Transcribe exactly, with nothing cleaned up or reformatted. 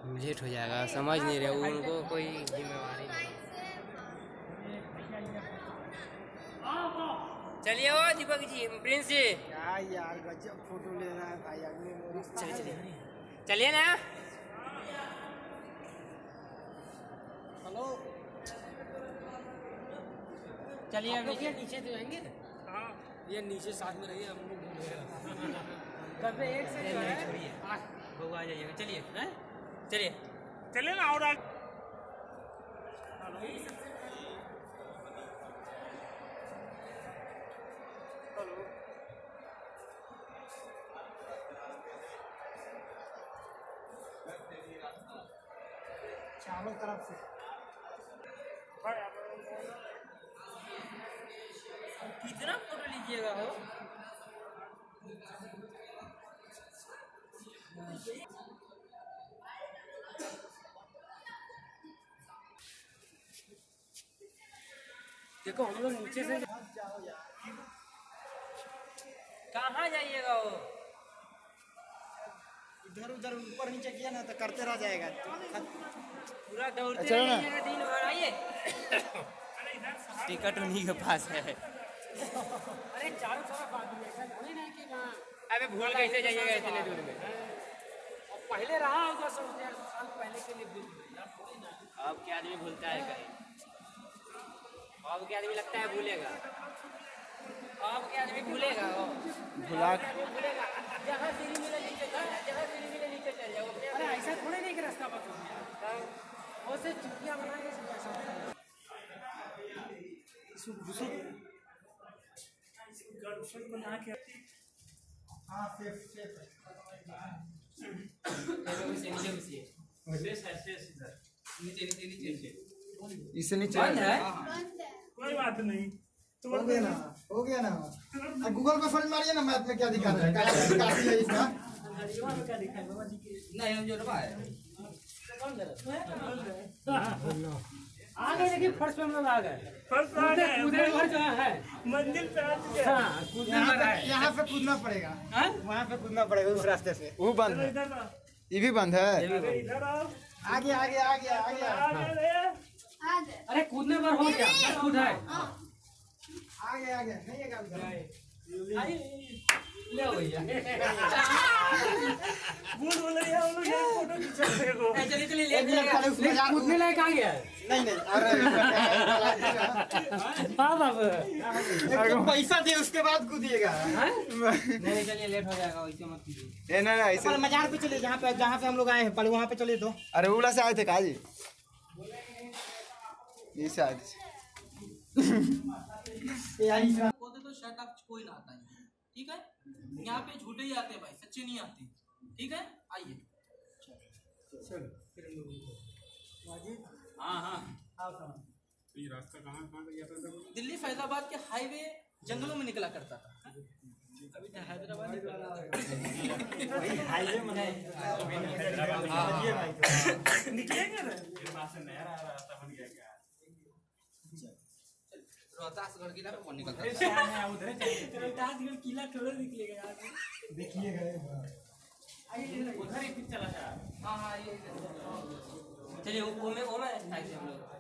Late हो जाएगा, समझ नहीं रहे उनको कोई जिम्मेवारी नहीं। चलिए वो दीपक जी, प्रिंस जी। क्या यार गजब फोटो ले रहा है भाई आदमी। चलिए चलिए चलिए ना। हेलो चलिए हम नीचे नीचे तो जाएंगे। हाँ ये नीचे साथ में रहिए, हम लोग कभी एक से छोड़िए, बउआ आ जाइएगा। चलिए हैं, चलिए चलिए ना। और चारों तरफ से कितना फोटो लीजिएगा हो? देखो हम लोग नीचे से कहाँ जाइएगा वो? इधर उधर ऊपर नीचे किया ना तो करते रह जाएगा, पूरा दौड़ते रहिएगा दिन भर। आइए टिकट उन्हीं के पास है। अरे चारों तरफ आदमी ऐसा थोड़ी ना कि वहाँ अबे भूल कैसे जाइएगा इतने दूर में? पहले रहा होगा सौ साल पहले के लिए भूल गए। अब क्या आदमी भूलता है कहीं? अब क्या आदमी लगता है भूलेगा? अब क्या आदमी भूलेगा? वो भुला भूलेगा। जहाँ सीढ़ी मिले नीचे चल जाओ, जहाँ सीढ़ी मिले नीचे चल जाओ। अरे ऐसा थोड़ी नहीं कि रास्ता बता दिया, वो से चुटिया बना के हाँ सेफ सेफ इससे नीचे बंद है? कोई बात नहीं, तो हो गया ना, हो गया ना। अब गूगल पे सर्च मारिए ना, मैप में क्या दिखा रहा है, काफी है इसका। क्या दिखा है बाबा जी के? नहीं हम जो रहा है आ गए, देखिए फर्स्ट पे हम लोग आ गए। फर्स्ट आ गए, कूदने पर जो है मंजिल पे आ चुके हैं। हाँ, कूदने पर है। यहाँ पे कूदना पड़ेगा, वहाँ पे कूदना पड़ेगा उस रास्ते से। वो बंद है, इधर आओ, ये भी बंद है। अरे इधर आओ, आगे आगे आगे आगे आ गए। अरे कूदने पर हो गया, कूद है। आगे आगे नहीं है कभी ले भैया। भूल बोल रही है, हम लोग यहाँ फोटो खींचा देखो। चलिए चलिए ले जाएगा। कूदने लायक आ गया नहीं नहीं। हाँ बाबू पैसा दे उसके बाद कूदिएगा। नहीं चलिए लेट हो जाएगा, वैसे मत कीजिए। नहीं नहीं ऐसे मजार पे चले, जहाँ पे जहाँ पे हम लोग आए हैं पहले वहाँ पे चले। तो अरे उला से आए थे काजी, ये शायद बोलते तो शर्ट आप कोई ना आता है, ठीक है? यहाँ पे झूठे ही आते हैं भाई, सच्चे नहीं आते, ठीक है? आइए। हाँ हाँ ये रास्ता कहाँ कहाँ गया था? दिल्ली फैजाबाद के हाईवे जंगलों में निकला करता था। अभी तो हैदराबाद हाईवे में निकलेंगे ना? रोहतासगढ़ किला पे कौन निकलता है? रोहतासगढ़ किला थोड़ा निकलेगा यार, देखिएगा उधर ही चला जा। हाँ हाँ ये चलिए वो में वो में हम लोग